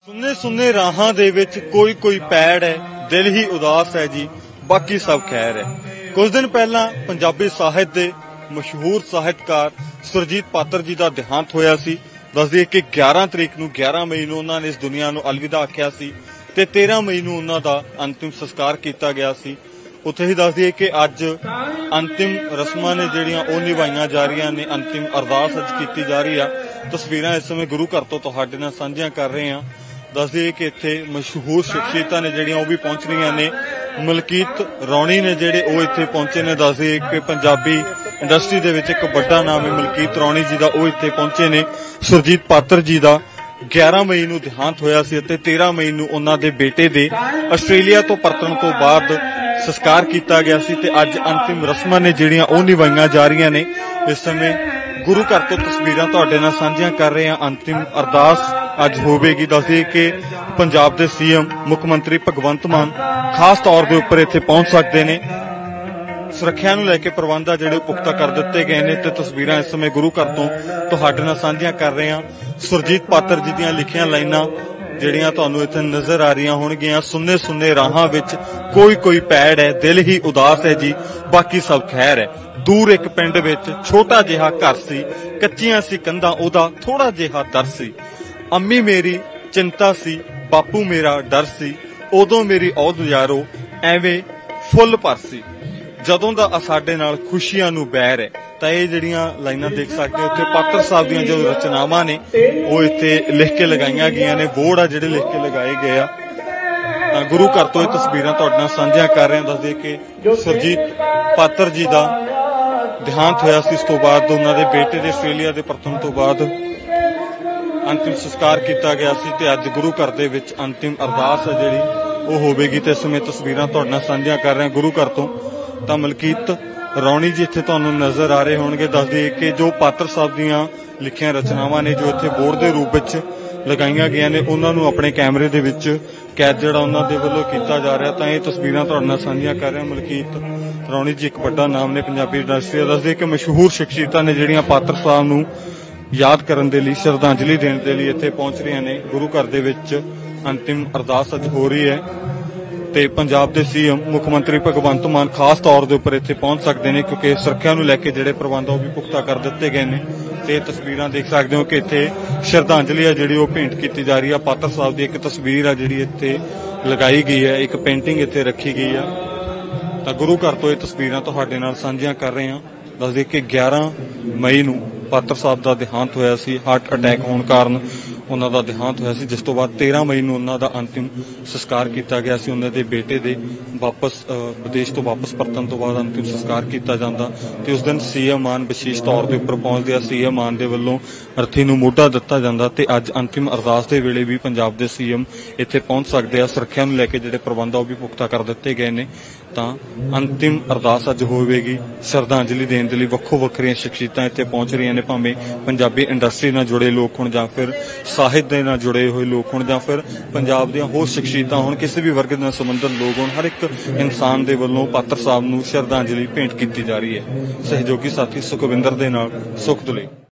सुन्ने सुन्ने राहां दे विच कोई कोई पैड़ है, दिल ही उदास है जी, बाकी सब खैर है। कुछ दिन पहला पंजाबी साहित्य दे मशहूर साहित्यकार सुरजीत पात्र जी का देहांत होया सी। दस दिए कि 11 तरीक नूं 11 मई नूं उन्हां ने इस दुनिया नूं अलविदा आख्या सी ते 13 मई नूं उन्हां दा अंतिम संस्कार किया गया सी। उत्थे ही दस दिए कि अज अंतिम रस्मां ने जिहड़ियां ओह निभाईयां जा रही ने, अंतिम अरदास अज की जा रही है। तस्वीरां इस समय गुरु घर तो तुहाडे नाल साझियां कर रहे हैं। दस दिए कि इत्थे मशहूर शख्सियतां ने जिहड़ियां ओह भी पहुंच रही ने। मलकीत रौणी ने जिहड़े ओह इत्थे पहुंचे ने। दस दिए कि पंजाबी इंडस्ट्री दे विच एक बड़ा नाम है मलकीत रौणी जी दा, ओह इत्थे पहुंचे ने। सुरजीत पात्र जी दा 11 मई नूं देहांत होया सी ते 13 मई नूं उन्हां दे बेटे दे आस्ट्रेलिया तो परतण तो बाद संस्कार किया गया सी ते अज अंतिम रस्मां ने जिहड़ियां ओह निभाईयां जा रही ने। इस समय गुरु घर तो तस्वीरां तुहाडे नाल साझियां कर रहे हैं। अंतिम अरदास अज होवेगी। दस दिए कि पंजाब दे सीएम मुख मंत्री भगवंत मान खास तौर के उपर इत्थे पहुंच सकते ने। सुरक्षा नूं लैके प्रबंध आ जिहड़े पुख्ता कर दिते गए ने ते तस्वीरां इस समय गुरु घर तो तुहाडे नाल साझियां कर रहे हैं। सुरजीत पात्र जी दीयां लिखियां लाइनां ਜਿਹੜੀਆਂ ਤੁਹਾਨੂੰ ਇੱਥੇ ਨਜ਼ਰ ਆ ਰਹੀਆਂ ਹੋਣਗੀਆਂ। ਸੁੰਨੇ ਸੁੰਨੇ ਰਾਹਾਂ ਵਿੱਚ ਕੋਈ ਕੋਈ ਪੈੜ ਹੈ, ਦਿਲ ਹੀ ਉਦਾਸ ਹੈ ਜੀ, ਬਾਕੀ ਸਭ ਖੈਰ ਹੈ। ਦੂਰ ਇੱਕ ਪਿੰਡ ਵਿੱਚ ਛੋਟਾ ਜਿਹਾ ਘਰ ਸੀ, ਕੱਚੀਆਂ ਸੀ ਕੰਧਾਂ, ਉਹਦਾ ਥੋੜਾ ਜਿਹਾ ਦਰ ਸੀ। ਅੰਮੀ ਮੇਰੀ ਚਿੰਤਾ ਸੀ, ਬਾਪੂ ਮੇਰਾ ਡਰ ਸੀ, ਉਦੋਂ ਮੇਰੀ ਔਧ ਯਾਰੋ ਐਵੇਂ ਫੁੱਲ ਭਰ ਸੀ। ਜਦੋਂ ਦਾ ਸਾਡੇ ਨਾਲ ਖੁਸ਼ੀਆਂ ਨੂੰ ਬੈਰ ਹੈ। ਤਾਂ ਇਹ ਜਿਹੜੀਆਂ ਲਾਈਨਾਂ ਦੇਖ ਸਕਦੇ ਹੋ ਉੱਥੇ ਪਾਤਰ ਸਾਹਿਬ ਦੀਆਂ ਜੋ ਰਚਨਾਵਾਂ ਨੇ ਉਹ ਇੱਥੇ ਲਿਖ ਕੇ ਲਗਾਈਆਂ ਗਈਆਂ ਨੇ। ਬੋਰਡ ਆ ਜਿਹੜੇ ਲਿਖ ਕੇ ਲਗਾਏ ਗਏ ਆ। ਗੁਰੂ ਘਰ ਤੋਂ ਇਹ ਤਸਵੀਰਾਂ ਤੁਹਾਡੇ ਨਾਲ ਸਾਂਝੀਆਂ ਕਰ ਰਹੇ ਹਾਂ। ਦੱਸਦੇ ਕਿ ਸੁਰਜੀਤ ਪਾਤਰ ਜੀ ਦਾ ਦੇਹਾਂਤ ਹੋਇਆ ਸੀ। ਇਸ ਤੋਂ ਬਾਅਦ ਉਹਨਾਂ ਦੇ ਬੇਟੇ ਦੇ ਆਸਟ੍ਰੇਲੀਆ ਦੇ ਪਰਤਣ ਤੋਂ ਬਾਅਦ ਅੰਤਿਮ ਸੰਸਕਾਰ ਕੀਤਾ ਗਿਆ ਸੀ ਤੇ ਅੱਜ ਗੁਰੂ ਘਰ ਦੇ ਵਿੱਚ ਅੰਤਿਮ ਅਰਦਾਸ ਹੈ ਜਿਹੜੀ ਉਹ ਹੋਵੇਗੀ। ਤੇ ਇਸ ਸਮੇਂ ਤਸਵੀਰਾਂ ਤੁਹਾਡੇ ਨਾਲ ਸਾਂਝੀਆਂ ਕਰ ਰਹੇ ਹਾਂ ਗੁਰੂ ਘਰ ਤੋਂ। ਤਾਂ ਮਲਕੀਤ ਰੌਣੀ ਜੀ ਇੱਥੇ ਤੁਹਾਨੂੰ ਨਜ਼ਰ ਆ ਰਹੇ ਹੋਣਗੇ। ਦੱਸ ਦਈਏ ਕਿ ਜੋ ਪਾਤਰ ਸਾਹਿਬ ਦੀਆਂ ਲਿਖੀਆਂ ਰਚਨਾਵਾਂ ਨੇ ਜੋ ਇੱਥੇ ਬੋਰਡ ਦੇ ਰੂਪ ਵਿੱਚ ਲਗਾਈਆਂ ਗਈਆਂ ਨੇ ਉਹਨਾਂ ਨੂੰ ਆਪਣੇ ਕੈਮਰੇ ਦੇ ਵਿੱਚ ਕੈਦ ਜਿਹੜਾ ਉਹਨਾਂ ਦੇ ਵੱਲੋਂ ਕੀਤਾ ਜਾ ਰਿਹਾ। ਤਾਂ ਇਹ ਤਸਵੀਰਾਂ ਤੁਹਾਡੇ ਨਾਲ ਸਾਂਝੀਆਂ ਕਰ ਰਹੇ ਹਾਂ। ਮਲਕੀਤ ਰੌਣੀ ਜੀ ਇੱਕ ਵੱਡਾ ਨਾਮ ਨੇ ਪੰਜਾਬੀ ਇੰਡਸਟਰੀ ਦਾ। ਦੱਸ ਦਈਏ ਕਿ ਮਸ਼ਹੂਰ ਸ਼ਖਸੀਅਤਾਂ ਨੇ ਜਿਹੜੀਆਂ ਪਾਤਰ ਸਾਹਿਬ ਨੂੰ ਯਾਦ ਕਰਨ ਦੇ ਲਈ, ਸ਼ਰਧਾਂਜਲੀ ਦੇਣ ਦੇ ਲਈ ਇੱਥੇ ਪਹੁੰਚ ਰਹੀਆਂ ਨੇ। ਗੁਰੂ ਘਰ ਦੇ ਵਿੱਚ ਅੰਤਿਮ ਅਰਦਾਸ ਅੱਜ ਹੋ ਰਹੀ ਹੈ ਤੇ ਪੰਜਾਬ ਦੇ ਸੀਐਮ ਮੁੱਖ ਮੰਤਰੀ ਭਗਵੰਤ ਮਾਨ ਖਾਸ ਤੌਰ ਦੇ ਉੱਪਰ ਇੱਥੇ ਪਹੁੰਚ ਸਕਦੇ ਨੇ ਕਿਉਂਕਿ ਸੁਰੱਖਿਆ ਨੂੰ ਲੈ ਕੇ ਜਿਹੜੇ ਪ੍ਰਬੰਧ ਉਹ ਵੀ ਪੁਖਤਾ ਕਰ ਦਿੱਤੇ ਗਏ ਨੇ। ਤੇ ਤਸਵੀਰਾਂ ਦੇਖ ਸਕਦੇ ਹੋ ਕਿ ਇੱਥੇ ਸ਼ਰਧਾਂਜਲੀ ਆ ਜਿਹੜੀ ਉਹ ਭੇਂਟ ਕੀਤੀ ਜਾ ਰਹੀ ਆ। ਪਾਤਰ ਸਾਹਿਬ ਦੀ ਇੱਕ ਤਸਵੀਰ ਆ ਜਿਹੜੀ ਇੱਥੇ ਲਗਾਈ ਗਈ ਹੈ, ਇੱਕ ਪੇਂਟਿੰਗ ਇੱਥੇ ਰੱਖੀ ਗਈ ਆ। ਤਾਂ ਗੁਰੂ ਘਰ ਤੋਂ ਇਹ ਤਸਵੀਰਾਂ ਤੁਹਾਡੇ ਨਾਲ ਸਾਂਝੀਆਂ ਕਰ ਰਹੇ ਹਾਂ। ਦੱਸਦੇ ਕਿ 11 ਮਈ ਨੂੰ ਪਾਤਰ ਸਾਹਿਬ ਦਾ ਦੇਹਾਂਤ ਹੋਇਆ ਸੀ। ਹਾਰਟ ਅਟੈਕ ਹੋਣ ਕਾਰਨ ਉਹਨਾਂ ਦਾ ਦੇਹਾਂਤ ਹੋਇਆ ਸੀ, ਜਿਸ ਤੋਂ ਬਾਅਦ 13 ਮਈ ਨੂੰ ਉਹਨਾਂ ਦਾ ਅੰਤਿਮ ਸੰਸਕਾਰ ਕੀਤਾ ਗਿਆ ਸੀ। ਉਹਨਾਂ ਦੇ ਬੇਟੇ ਦੇ ਵਾਪਸ ਵਿਦੇਸ਼ ਤੋਂ ਵਾਪਸ ਪਰਤਣ ਤੋਂ ਬਾਅਦ ਅੰਤਿਮ ਸੰਸਕਾਰ ਕੀਤਾ ਜਾਂਦਾ ਤੇ ਉਸ ਦਿਨ ਸੀਐਮ ਮਾਨ ਵਿਸ਼ੇਸ਼ ਤੌਰ ਦੇ ਉੱਪਰ ਪਹੁੰਚਦੇ ਆ। ਸੀਐਮ ਮਾਨ ਦੇ ਵੱਲੋਂ ਅਰਥੀ ਨੂੰ ਮੋਢਾ ਦਿੱਤਾ ਜਾਂਦਾ ਤੇ ਅੱਜ ਅੰਤਿਮ ਅਰਦਾਸ ਦੇ ਵੇਲੇ ਵੀ ਪੰਜਾਬ ਦੇ ਸੀਐਮ ਇੱਥੇ ਪਹੁੰਚ ਸਕਦੇ ਆ। ਸੁਰੱਖਿਆ ਨੂੰ ਲੈ ਕੇ ਜਿਹੜੇ ਪ੍ਰਬੰਧ ਉਹ ਵੀ ਪੁਖਤਾ ਕਰ ਦਿੱਤੇ ਗਏ ਨੇ। ਤਾਂ ਅੰਤਿਮ ਅਰਦਾਸ ਅੱਜ ਹੋਵੇਗੀ। ਸ਼ਰਧਾਂਜਲੀ ਦੇਣ ਦੇ ਲਈ ਵੱਖੋ ਵੱਖਰੀਆਂ ਸ਼ਖਸੀਅਤਾਂ ਇੱਥੇ ਪਹੁੰਚ ਰਹੀਆਂ ਨੇ, ਭਾਵੇਂ ਪੰਜਾਬੀ ਇੰਡਸਟਰੀ ਨਾਲ ਜੁੜੇ ਲੋਕ ਹੋਣ ਜਾਂ ਫਿਰ ਸਾਹਿਤ ਦੇ ਨਾਲ ਜੁੜੇ ਹੋਏ ਲੋਕ ਹੋਣ ਜਾਂ ਫਿਰ ਪੰਜਾਬ ਦੀਆਂ ਹੋਰ ਸ਼ਖਸੀਅਤਾਂ ਹੋਣ, ਕਿਸੇ ਵੀ ਵਰਗ ਨਾਲ ਸੰਬੰਧਿਤ ਲੋਕ ਹੋਣ, ਹਰ ਇੱਕ ਇਨਸਾਨ ਦੇ ਵੱਲੋਂ ਪਾਤਰ ਸਾਹਿਬ ਨੂੰ ਸ਼ਰਧਾਂਜਲੀ ਭੇਂਟ ਕੀਤੀ ਜਾ ਰਹੀ ਹੈ। ਸਹਿਯੋਗੀ ਸਾਥੀ ਸੁਖਵਿੰਦਰ ਦੇ ਨਾਲ ਸੁਖਦਲੇ।